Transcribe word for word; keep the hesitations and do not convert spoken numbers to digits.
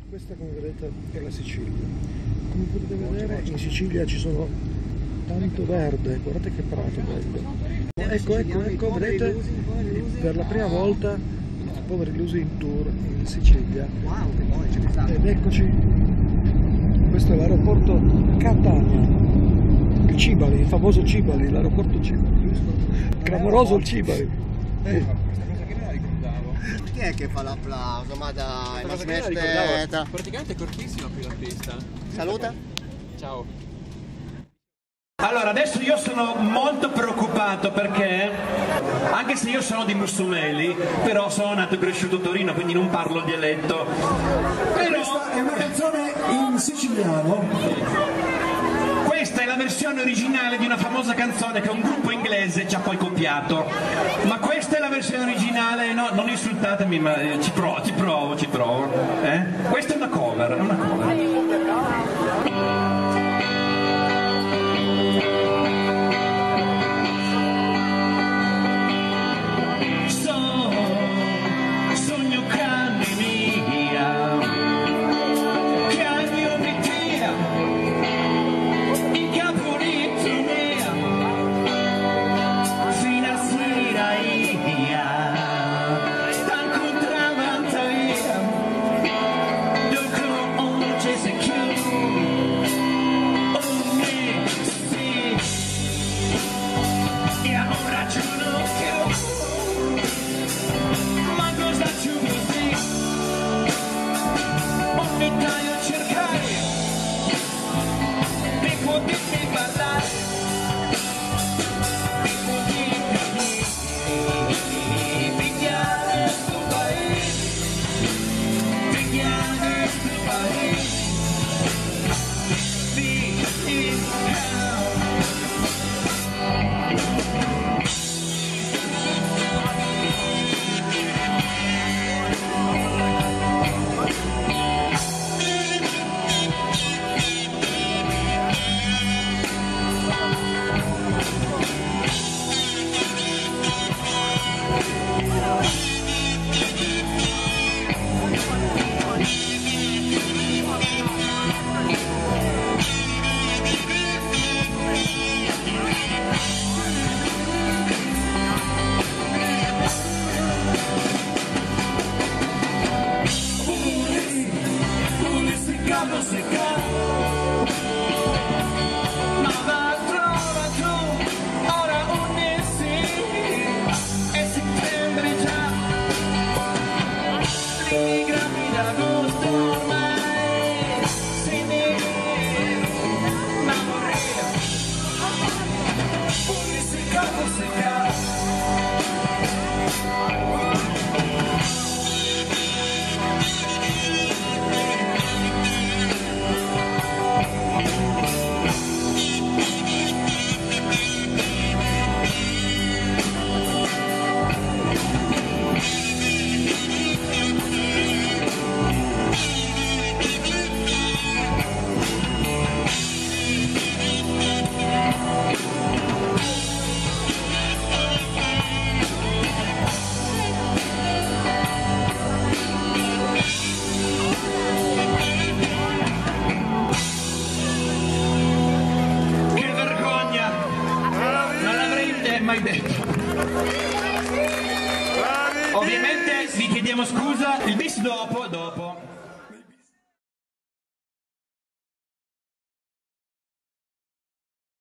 Questa, come vedete, è la Sicilia. Come potete vedere, in Sicilia ci sono tanto verde, guardate che prato bello. Ecco, ecco, ecco, vedete, per la prima volta i poveri illusi in tour in Sicilia. Ed eccoci, questo è l'aeroporto Catania, il Cibali, il famoso Cibali, l'aeroporto Cibali, clamoroso il Cibali. Eh. Chi è che fa l'applauso? Ma dai, ma smetteta. Praticamente è cortissima qui la pista. Saluta. Ciao. Allora, adesso io sono molto preoccupato perché, anche se io sono di Mussumeli, però sono nato e cresciuto a Torino, quindi non parlo dialetto. Però... Questa è una canzone in siciliano. Questa è la versione originale di una famosa canzone che un gruppo inglese ci ha poi copiato. Ma questa è la versione originale, no, non insultatemi, ma eh, ci provo, ci provo, ci provo. Eh? Questa è una cover, è una cover. Mai detto. Ovviamente vi chiediamo scusa, il bis dopo, dopo.